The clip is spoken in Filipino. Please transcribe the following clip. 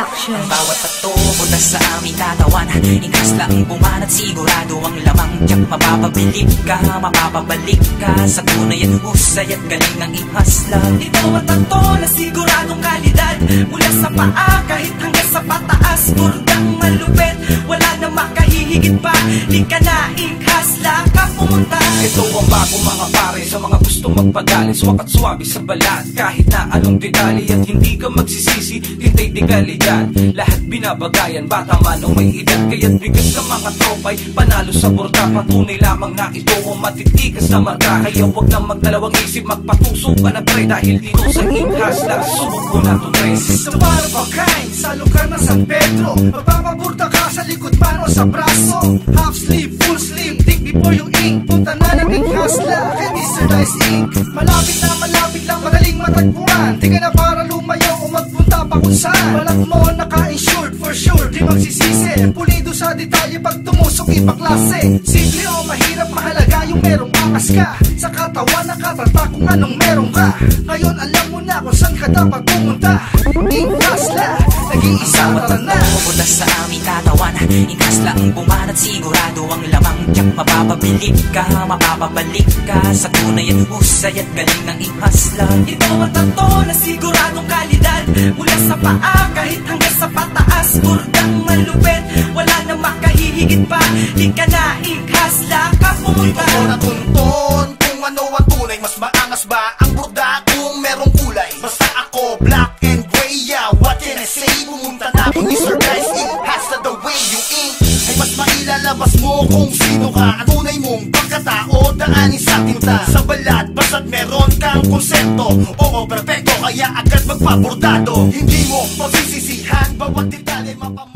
Production. Ang bawat pato, butas sa aming katawan, ingkas lang bumanat, sigurado ang lamang. Tiyak mapapabilib ka, mapapabalik ka sa tunay at husay at galing ng ihasla. Ito ang tato na siguradong kalidad, mula sa paa kahit hanggang sa pataas, burdang malupit, wala na makahihigit pa. Di ka na ihasla ka pumunta. Ito ang bago mga pare, sa mga gustong magpagalit, swak at swabe sa balat, kahit na anong detalye at hindi ka magsisisi, tintay di kalidad. Lahat binabagayan, bata man o may edad, kaya't bigat ka mga tropay, panalo sa borda. Patunay lamang na ito ang matitikas na marka, kaya huwag na magdalawang isip, magpatuso ka na pre, dahil dito sa ihasla, subok ko na to tres. Sa para ba kind, sa lugar ng San Pedro, magpapaburda ka sa likod man o sa braso. Half sleeve, full sleeve, think before you ink. Punta na ng ihasla kay Mr. Dice Inc. Malapit lang, madaling matagpuan. Di ka na para lumayo o magpunta pa kung saan. Balat mo naka-insured for sure, di magsisisi. Pulido sa detalye pag tumusok ipaklase. Simple o mahirap, mahalaga yung merong angas ka. Sa katawan nakatata kung anong meron ka. Ngayon alam mo na kung saan ka dapat pumunta. Ihasla, nag-iisa tara na. Butas sa aming katawan, ingkas lang bumanat, sigurado ang lamang. Tiyak mapapabilib ka, mapapabalik ka sa tunay at husay at galing ng ihasla. Ito ang tato na siguradong kalidad, mula sa paa kahit hanggang sa pataas, burdang malupit, wala na makahihigit pa. Di ka na ihasla ka pumunta. Di ko natunton kung ano ang tunay, mas maangas ba ang burda kung merong kulay. Basta ako black and gray, yeah, what can I say? Pumunta na ako ni Sir Dice Inc. Hasta the way you ink ay mas mailalabas mo kung sino ka. Ang tunay mong pagkatao, daanin sa tinta. Sa balat, basta't meron kang konsepto. Oo, perfecto, kaya agad magpabordado. Hindi mo pagsisisihan bawat detalye mapamahal.